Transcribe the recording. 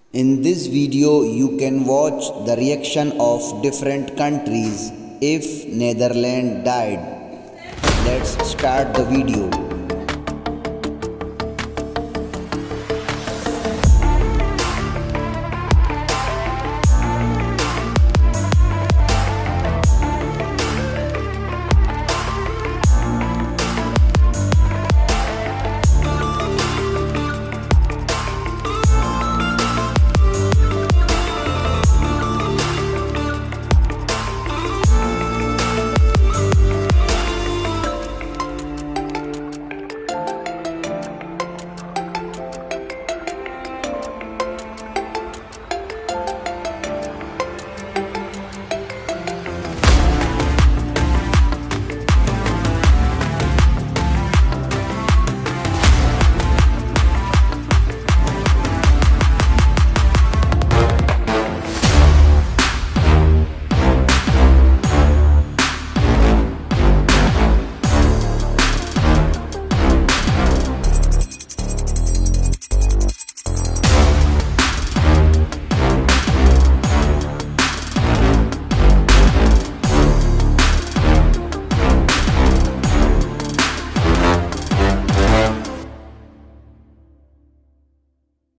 In this video, you can watch the reaction of different countries if Netherlands died. Let's start the video.